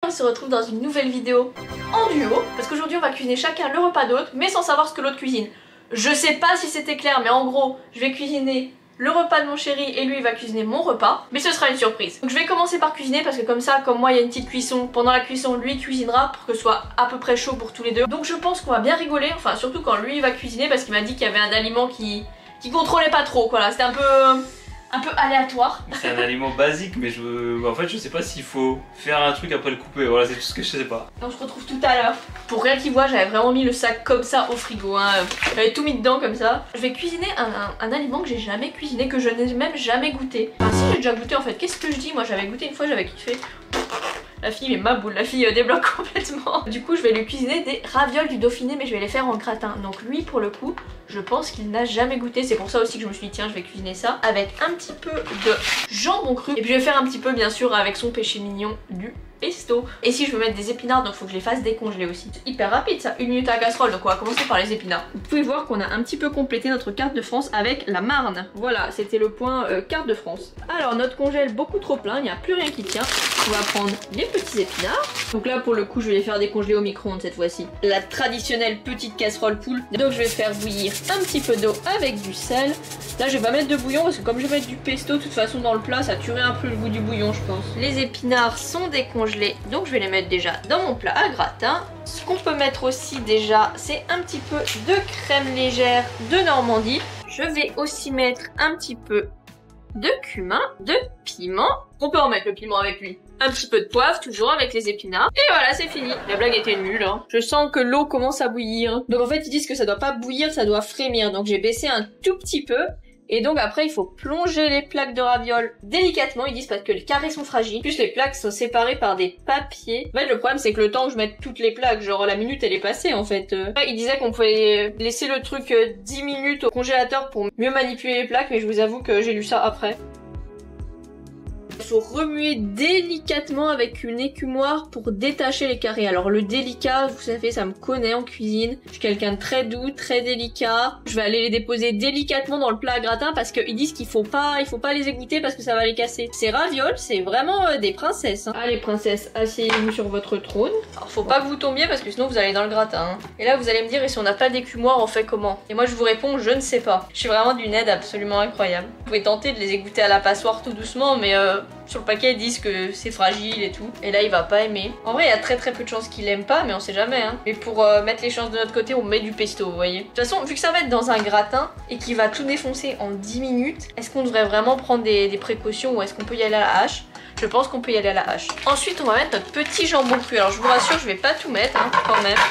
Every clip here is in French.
on se retrouve dans une nouvelle vidéo en duo. Parce qu'aujourd'hui on va cuisiner chacun le repas de l'autre, mais sans savoir ce que l'autre cuisine. Je sais pas si c'était clair, mais en gros, je vais cuisiner le repas de mon chéri et lui il va cuisiner mon repas, mais ce sera une surprise. Donc je vais commencer par cuisiner parce que comme ça, comme moi il y a une petite cuisson, pendant la cuisson lui cuisinera pour que ce soit à peu près chaud pour tous les deux. Donc je pense qu'on va bien rigoler, enfin surtout quand lui il va cuisiner parce qu'il m'a dit qu'il y avait un aliment qui contrôlait pas trop, voilà, c'était un peu aléatoire. C'est un aliment basique, mais en fait je sais pas s'il faut faire un truc après le couper, voilà c'est tout ce que je sais pas. On se retrouve tout à l'heure. Pour rien qu'il voit, j'avais vraiment mis le sac comme ça au frigo, hein. J'avais tout mis dedans comme ça. Je vais cuisiner un aliment que j'ai jamais cuisiné, que je n'ai même jamais goûté. Enfin si j'ai déjà goûté en fait, qu'est-ce que je dis? Moi j'avais goûté une fois, j'avais kiffé. La fille, mais ma boule, la fille débloque complètement. Du coup, je vais lui cuisiner des ravioles du Dauphiné, mais je vais les faire en gratin. Donc lui, pour le coup, je pense qu'il n'a jamais goûté. C'est pour ça aussi que je me suis dit, tiens, je vais cuisiner ça avec un petit peu de jambon cru. Et puis je vais faire un petit peu, bien sûr, avec son péché mignon du pesto. Et si je veux mettre des épinards, donc il faut que je les fasse décongeler aussi. C'est hyper rapide ça, 1 minute à la casserole, donc on va commencer par les épinards. Vous pouvez voir qu'on a un petit peu complété notre carte de France avec la Marne. Voilà, c'était le point carte de France. Alors notre congèle beaucoup trop plein, il n'y a plus rien qui tient. On va prendre les petits épinards. Donc là pour le coup je vais les faire décongeler au micro-ondes cette fois-ci. La traditionnelle petite casserole poule. Donc je vais faire bouillir un petit peu d'eau avec du sel. Là je vais pas mettre de bouillon parce que comme je vais mettre du pesto, de toute façon dans le plat ça tuerait un peu le goût du bouillon je pense. Les épinards sont décongelés, donc je vais les mettre déjà dans mon plat à gratin. Ce qu'on peut mettre aussi déjà, c'est un petit peu de crème légère de Normandie. Je vais aussi mettre un petit peu de cumin, de piment. On peut en mettre le piment avec lui. Un petit peu de poivre, toujours avec les épinards. Et voilà, c'est fini. La blague était nulle, hein. Je sens que l'eau commence à bouillir. Donc en fait, ils disent que ça doit pas bouillir, ça doit frémir. Donc j'ai baissé un tout petit peu. Et donc après il faut plonger les plaques de ravioles délicatement, ils disent parce que les carrés sont fragiles. En plus les plaques sont séparées par des papiers. En fait le problème c'est que le temps que je mette toutes les plaques, genre la minute elle est passée en fait. Il disait qu'on pouvait laisser le truc 10 minutes au congélateur pour mieux manipuler les plaques, mais je vous avoue que j'ai lu ça après. Il faut remuer délicatement avec une écumoire pour détacher les carrés. Alors le délicat, vous savez, ça me connaît en cuisine. Je suis quelqu'un de très doux, très délicat. Je vais aller les déposer délicatement dans le plat à gratin parce qu'ils disent qu'il faut pas les égoutter parce que ça va les casser. Ces ravioles, c'est vraiment des princesses. Hein. Allez princesses, asseyez-vous sur votre trône. Alors faut pas que vous tombiez parce que sinon vous allez dans le gratin. Hein. Et là vous allez me dire, et si on n'a pas d'écumoire, on fait comment? Et moi je vous réponds, je ne sais pas. Je suis vraiment d'une aide absolument incroyable. Vous pouvez tenter de les égoutter à la passoire tout doucement, mais sur le paquet ils disent que c'est fragile et tout. Et là il va pas aimer. En vrai il y a très peu de chances qu'il aime pas, mais on sait jamais hein. Mais pour mettre les chances de notre côté on met du pesto, vous voyez. De toute façon vu que ça va être dans un gratin et qu'il va tout défoncer en 10 minutes, est-ce qu'on devrait vraiment prendre des précautions ou est-ce qu'on peut y aller à la hache? Je pense qu'on peut y aller à la hache. Ensuite on va mettre notre petit jambon cru. Alors je vous rassure je vais pas tout mettre hein, quand même.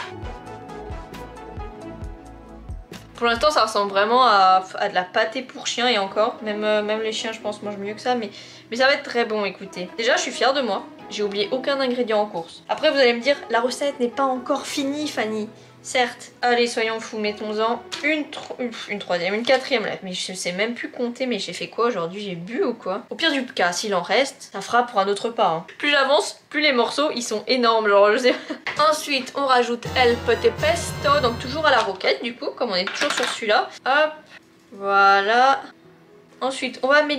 Pour l'instant ça ressemble vraiment à de la pâtée pour chien et encore. Même les chiens je pense mangent mieux que ça, mais ça va être très bon, écoutez. Déjà je suis fière de moi, j'ai oublié aucun ingrédient en course. Après vous allez me dire, la recette n'est pas encore finie Fanny. Certes, allez soyons fous, mettons-en une troisième, une quatrième là. Mais je sais même plus compter, mais j'ai fait quoi aujourd'hui? J'ai bu ou quoi? Au pire du cas, s'il en reste, ça fera pour un autre repas. Hein. Plus j'avance, plus les morceaux ils sont énormes, genre je sais. Ensuite on rajoute el pote pesto, donc toujours à la roquette du coup, comme on est toujours sur celui-là. Hop, voilà. Ensuite on va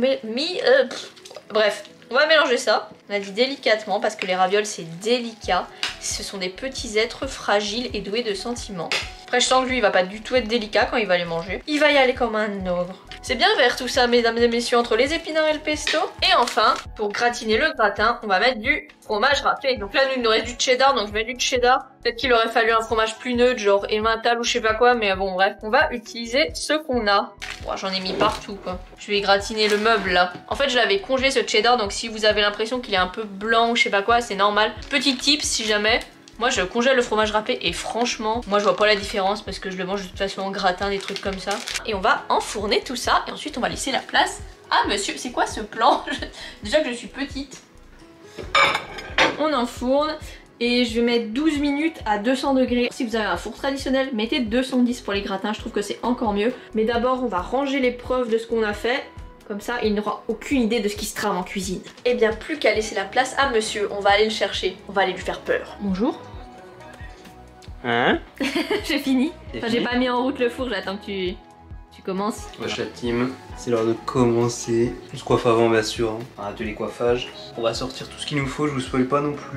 bref, on va mélanger ça. On a dit délicatement parce que les ravioles c'est délicat. Ce sont des petits êtres fragiles et doués de sentiments. Après je sens que lui il va pas du tout être délicat quand il va les manger. Il va y aller comme un ogre. C'est bien vert tout ça mesdames et messieurs, entre les épinards et le pesto. Et enfin, pour gratiner le gratin, on va mettre du fromage râpé. Donc là il nous reste du cheddar, donc je mets du cheddar. Peut-être qu'il aurait fallu un fromage plus neutre, genre emmental ou je sais pas quoi, mais bon bref. On va utiliser ce qu'on a. Bon, j'en ai mis partout quoi. Je vais gratiner le meuble là. En fait je l'avais congelé ce cheddar, donc si vous avez l'impression qu'il est un peu blanc ou je sais pas quoi, c'est normal. Petit tip si jamais. Moi je congèle le fromage râpé et franchement, moi je vois pas la différence parce que je le mange de toute façon en gratin, des trucs comme ça. Et on va enfourner tout ça et ensuite on va laisser la place à monsieur. C'est quoi ce plan? Déjà que je suis petite. On enfourne et je vais mettre 12 minutes à 200 degrés. Si vous avez un four traditionnel, mettez 210 pour les gratins, je trouve que c'est encore mieux. Mais d'abord on va ranger les preuves de ce qu'on a fait. Comme ça, il n'aura aucune idée de ce qui se trame en cuisine. Et bien, plus qu'à laisser la place à monsieur, on va aller le chercher. On va aller lui faire peur. Bonjour. Hein? J'ai fini. Enfin, j'ai pas mis en route le four, j'attends que tu commences. Wesh la team, c'est l'heure de commencer. On se coiffe avant bien sûr, hein. Un atelier coiffage. On va sortir tout ce qu'il nous faut, je vous spoil pas non plus.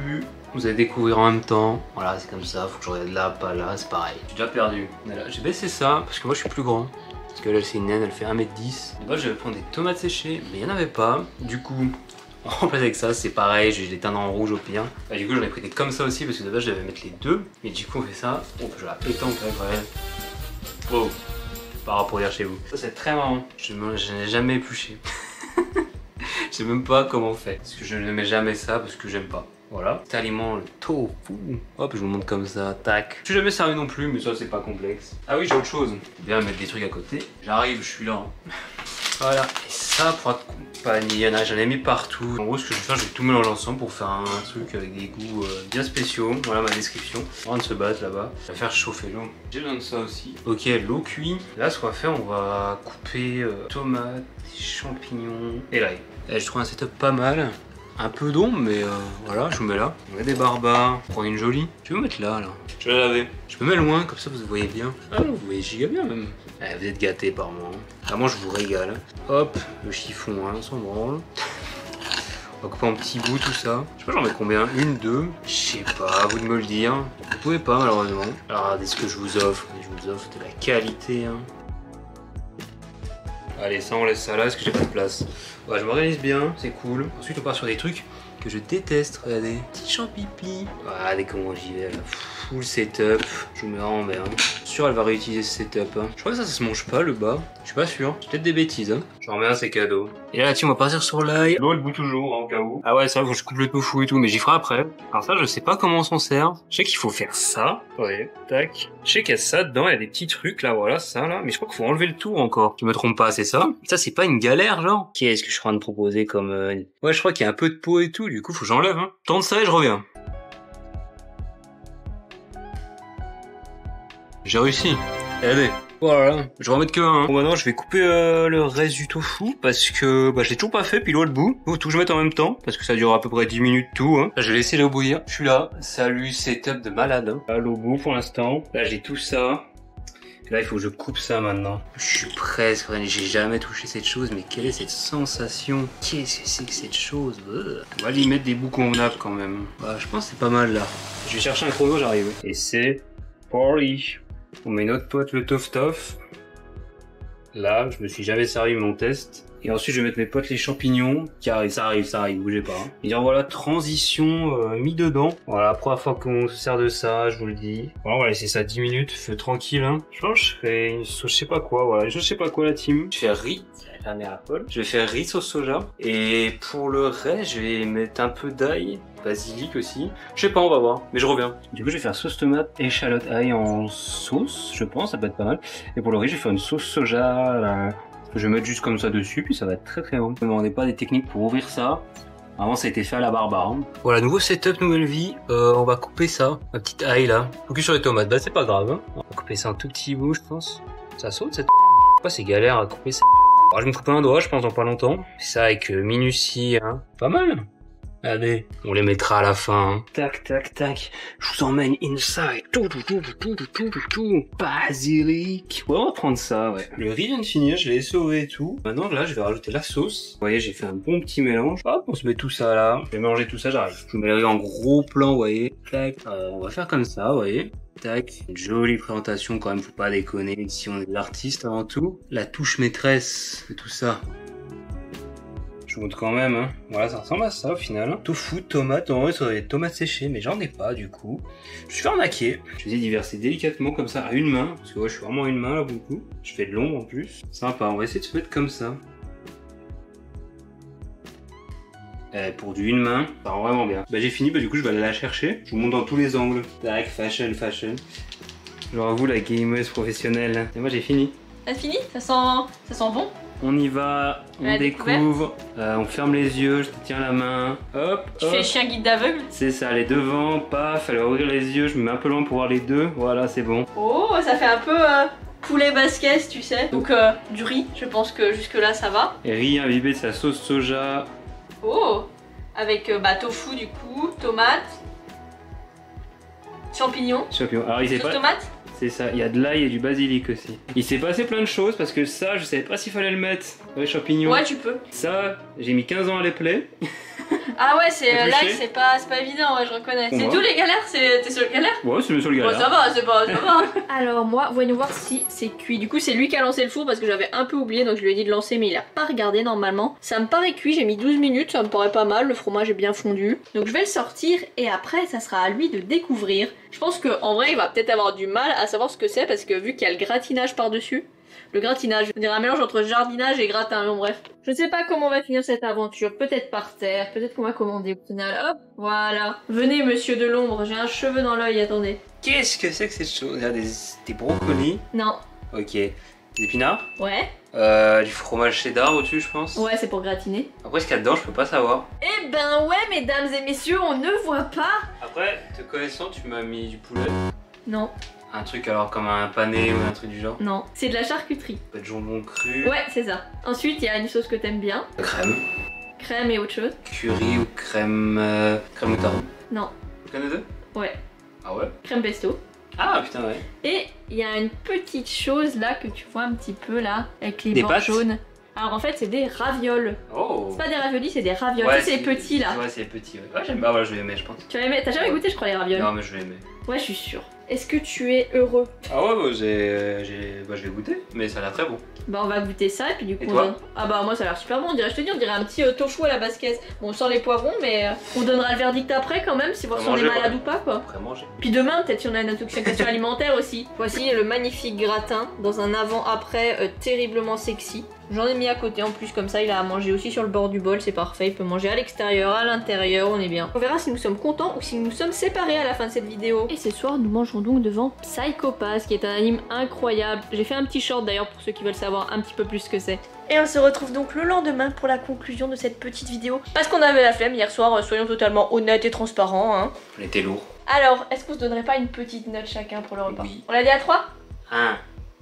vous allez découvrir en même temps. Voilà, c'est comme ça, faut que je regarde là, pas là, c'est pareil. J'ai déjà perdu. Voilà, j'ai baissé ça parce que moi je suis plus grand. Parce que là c'est une naine, elle fait 1m10. De base, je vais prendre des tomates séchées, mais il n'y en avait pas. Du coup, en place avec ça, c'est pareil, je vais les teindre en rouge au pire. Bah, du coup, j'en ai pris des comme ça aussi parce que de base, je devais mettre les deux. Mais du coup, on fait ça. Oh, je vais la péter en fait, ouais. Oh, pas rapport à dire chez vous. Ça, c'est très marrant. Je n'ai jamais épluché. Je sais même pas comment on fait. Parce que je ne mets jamais ça parce que j'aime pas. Voilà. Cet aliment, le tofu. Hop, je vous montre comme ça, tac. Je suis jamais servi non plus, mais ça, c'est pas complexe. Ah oui, j'ai autre chose. Bien mettre des trucs à côté. J'arrive, je suis là. Voilà. Et ça, pour accompagner, j'en ai mis partout. En gros, ce que je vais faire, je vais tout mélanger ensemble pour faire un truc avec des goûts bien spéciaux. Voilà ma description. On va se battre là-bas. On va faire chauffer l'eau. J'ai besoin de ça aussi. Ok, l'eau cuit. Là, ce qu'on va faire, on va couper tomates, champignons et l'ail. Je trouve un setup pas mal. Un peu d'ombre, mais voilà, je vous mets là. On met des barbares. Prendre une jolie. Je vais vous mettre là. Je vais la laver. Je me mets loin, comme ça vous voyez bien. Ah non, vous voyez giga bien même. Vous êtes gâtés par moi. Vraiment, je vous régale. Hop, le chiffon, hein, on s'en branle. On va couper en petits bouts tout ça. Je sais pas, j'en mets combien? Une, deux? Je sais pas, à vous de me le dire. Vous pouvez pas, malheureusement. Alors, regardez ce que je vous offre. Je vous offre de la qualité. Hein. Allez, ça, on laisse ça là parce que j'ai pas de place. Ouais, je m'organise bien, c'est cool. Ensuite, on part sur des trucs que je déteste. Regardez, petits champipi. Regardez comment j'y vais là. Full setup. Je vous mets en bien. Je suis sûr, elle va réutiliser ce setup. Hein. Je crois que ça se mange pas le bas. Je suis pas sûr. C'est peut-être des bêtises. Hein. J'en remets un, c'est cadeau. Et là, tiens, on va partir sur l'ail. L'eau, elle bout toujours, hein, au cas où. Ah ouais, c'est vrai que je coupe le tofu et tout, mais j'y ferai après. Alors ça, je sais pas comment on s'en sert. Je sais qu'il faut faire ça. Ouais, tac. Je sais qu'il y a ça dedans, il y a des petits trucs là, voilà, ça là. Mais je crois qu'il faut enlever le tour encore. Je me trompe pas, c'est ça. Ça, c'est pas une galère, genre. Qu'est-ce que je suis en train de proposer comme... Ouais, je crois qu'il y a un peu de peau et tout, du coup, faut que j'enlève. Hein. Tente ça et je reviens. J'ai réussi. Allez. Voilà, je vais en mettre que un. Bon, maintenant je vais couper le reste du tofu parce que je l'ai toujours pas fait, puis l'eau le bout. Faut tout que je mette en même temps parce que ça dure à peu près 10 minutes tout. Hein. Là, je vais laisser l'eau bouillir. Je suis là. Salut, setup de malade. Hein. Là, l'eau bout pour l'instant. Là, j'ai tout ça. Et là, il faut que je coupe ça maintenant. Je suis presque. J'ai jamais touché cette chose, mais quelle est cette sensation? Qu'est-ce que c'est que cette chose? On va lui mettre des bouts convenables quand même. Bah, je pense que c'est pas mal là. Je vais chercher un chrono, j'arrive. Et c'est party. On met notre pote le tof-tof. Là, je me suis jamais servi mon test. Et ensuite, je vais mettre mes potes les champignons. Qui arrivent, ça arrive, bougez pas. Hein. Et dire voilà, transition mis dedans. Voilà, première fois qu'on se sert de ça, je vous le dis. Voilà, on va laisser ça 10 minutes, feu tranquille. Hein. Je pense que je ferai une sauce, je sais pas quoi, voilà. Je sais pas quoi la team. Je vais faire riz. Je vais faire riz sauce soja. Et pour le reste, je vais mettre un peu d'ail. Basilic aussi. Je sais pas, on va voir. Mais je reviens. Du coup, je vais faire sauce tomate, échalote, ail en sauce. Je pense, ça peut être pas mal. Et pour le riz, je vais faire une sauce soja. Là, que je vais mettre juste comme ça dessus. Puis ça va être très très bon. Ne me demandez pas des techniques pour ouvrir ça. Avant, ça a été fait à la barbare. Hein. Voilà, nouveau setup, nouvelle vie. On va couper ça. Ma petite ail là. Focus sur les tomates. Bah, c'est pas grave. Hein. On va couper ça en tout petit bout, je pense. Ça saute cette. Pourquoi c'est galère à couper ça? Alors, je vais me couper un doigt, je pense, dans pas longtemps. Ça avec minutie. Hein. Pas mal. Allez, on les mettra à la fin. Hein. Tac, tac, tac. Je vous emmène inside. Tout. Basilic. Ouais, on va prendre ça, ouais. Le riz vient de finir, je l'ai sauvé et tout. Maintenant, là, je vais rajouter la sauce. Vous voyez, j'ai fait un bon petit mélange. Hop, on se met tout ça là. Je vais mélanger tout ça, j'arrive. Je vous mets le riz en gros plan, vous voyez. Tac. On va faire comme ça, vous voyez. Tac. Une jolie présentation quand même, faut pas déconner. Ici, on est de l'artiste avant tout. La touche maîtresse de tout ça. Je vous montre quand même, hein. Voilà, ça ressemble à ça au final. Tofu, tomate, en vrai, ça aurait des tomates séchées, mais j'en ai pas du coup. Je suis fait arnaquer. Je vais diverser délicatement comme ça à une main, parce que ouais, je suis vraiment à une main là beaucoup. Je fais de l'ombre en plus. Sympa, on va essayer de se mettre comme ça. Pour du une main, ça rend vraiment bien. Bah j'ai fini, bah du coup je vais aller la chercher. Je vous montre dans tous les angles. Tac, fashion. Genre vous la gameuse professionnelle. Et moi j'ai fini. T'as fini? Ça sent bon? On y va, on découvre, on ferme les yeux, je te tiens la main, hop, Tu fais chien guide d'aveugle? C'est ça, les devant, paf, elle va ouvrir les yeux, je me mets un peu loin pour voir les deux, voilà, c'est bon. Oh, ça fait un peu poulet basquez, tu sais. Donc du riz, je pense que jusque là ça va. Et riz imbibé de sa sauce soja. Oh, avec tofu du coup, tomate, champignons. Alors il sait sauce pas... tomate? C'est ça, il y a de l'ail et du basilic aussi. Il s'est passé plein de choses parce que ça, je savais pas s'il fallait le mettre. Les champignons. Ouais, tu peux. Ça, j'ai mis 15 ans à les plaire. Ah ouais, c'est Épluché. l'ail, c'est pas évident, ouais, je reconnais. C'est Ouais. tous les galères, t'es sur le galère? Ouais, c'est le seul Bon, galère. ça va, ça va. Alors moi, voyons voir si c'est cuit. Du coup, c'est lui qui a lancé le four parce que j'avais un peu oublié, donc je lui ai dit de lancer, mais il a pas regardé normalement. Ça me paraît cuit, j'ai mis 12 minutes, ça me paraît pas mal, le fromage est bien fondu. Donc je vais le sortir et après, ça sera à lui de découvrir. Je pense qu'en vrai, il va peut-être avoir du mal à savoir ce que c'est parce que vu qu'il y a le gratinage par-dessus, le gratinage, on dirait un mélange entre jardinage et gratin, bon bref. Je ne sais pas comment on va finir cette aventure, peut-être par terre, peut-être qu'on va commander au final. Hop, voilà. Venez monsieur de l'ombre, j'ai un cheveu dans l'œil, attendez. Qu'est-ce que c'est que cette chose? Il y a des brocolis. Non. Ok. Des épinards. Ouais. Du fromage cheddar au-dessus, je pense. Ouais, c'est pour gratiner. Après, ce qu'il y a dedans, je peux pas savoir. Eh ben ouais, mesdames et messieurs, on ne voit pas. Après, te connaissant, tu m'as mis du poulet. Non, Un truc alors comme un pané ou un truc du genre. non, c'est de la charcuterie. Pas de jambon cru. Ouais, c'est ça. Ensuite, il y a une sauce que t'aimes bien. Crème. Crème et autre chose. Curry ou crème. Crème moutarde. Non, Aucun des deux? ouais. Ah ouais? Crème pesto. Ah putain, ouais. Et il y a une petite chose là que tu vois un petit peu là, avec les Des bords pâtes jaunes. Alors en fait, c'est des ravioles. Oh! C'est pas des raviolis, c'est des ravioles. Tu sais, c'est les petits là. Ouais, c'est les petits, ouais. Ouais, j'aime. Ah ouais, je vais aimer, je pense. Tu as aimé? T'as jamais goûté, je crois, les ravioles? Non, mais je vais aimer. Ouais, je suis sûre. Est-ce que tu es heureux? Ah ouais, bah, je vais goûter, mais ça a l'air très bon. Bah on va goûter ça et puis du coup Et on toi donne... Ah bah moi ça a l'air super bon, on dirait, je te dis, on dirait un petit tofu à la basquaise. Bon sans les poivrons mais on donnera le verdict après quand même, si voir si on est Manger, malade ouais. ou pas quoi. Après manger. Puis demain peut-être si on a une intoxication alimentaire aussi. Voici le magnifique gratin dans un avant-après terriblement sexy. J'en ai mis à côté en plus, comme ça il a à manger aussi sur le bord du bol, c'est parfait, il peut manger à l'extérieur, à l'intérieur, on est bien. On verra si nous sommes contents ou si nous sommes séparés à la fin de cette vidéo. Et ce soir nous mangerons donc devant Psycho Pass, qui est un anime incroyable. J'ai fait un petit short d'ailleurs pour ceux qui veulent savoir un petit peu plus ce que c'est. Et on se retrouve donc le lendemain pour la conclusion de cette petite vidéo. Parce qu'on avait la flemme hier soir, soyons totalement honnêtes et transparents. Hein. On était lourd. Alors, est-ce qu'on se donnerait pas une petite note chacun pour le repas? Oui. On l'a dit à 3? 1,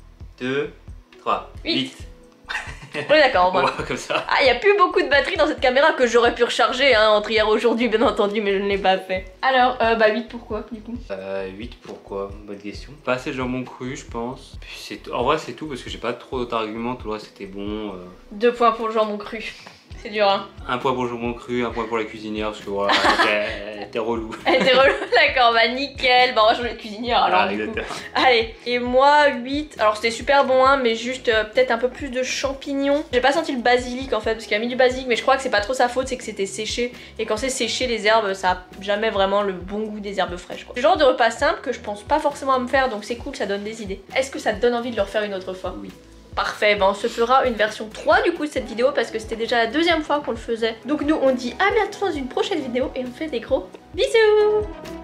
2, 3, 8. On est d'accord, On moi. va comme ça. Ah, il y a plus beaucoup de batterie dans cette caméra que j'aurais pu recharger hein, entre hier et aujourd'hui, bien entendu, mais je ne l'ai pas fait. Alors, bah 8 pourquoi, du coup? 8 pourquoi? Bonne question. Pas assez de jambon cru, je pense. Puis en vrai, c'est tout parce que j'ai pas trop d'autres arguments. Tout le reste c'était bon. 2 points pour le jambon cru. C'est dur, hein. 1 point pour le jambon cru, 1 point pour la cuisinière parce que voilà, t'es relou. Elle était relou, d'accord, bah nickel. Bah, on va changer de cuisinière alors. Ah, du coup. exactement. Allez, et moi 8. Alors, c'était super bon, hein, mais juste peut-être un peu plus de champignons. J'ai pas senti le basilic en fait, parce qu'il a mis du basilic, mais je crois que c'est pas trop sa faute, c'est que c'était séché. Et quand c'est séché, les herbes, ça a jamais vraiment le bon goût des herbes fraîches, quoi. C'est le genre de repas simple que je pense pas forcément à me faire, donc c'est cool, ça donne des idées. Est-ce que ça te donne envie de le refaire une autre fois? Oui. Parfait, ben on se fera une version 3 du coup de cette vidéo parce que c'était déjà la 2e fois qu'on le faisait. Donc nous on dit à bientôt dans une prochaine vidéo et on fait des gros bisous.